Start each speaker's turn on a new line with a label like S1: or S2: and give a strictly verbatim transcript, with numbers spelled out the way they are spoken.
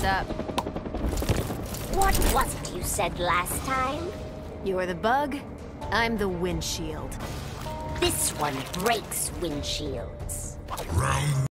S1: What's up?
S2: What was it you said last time?
S1: You're the bug, I'm the windshield.
S2: This one breaks windshields.
S3: Round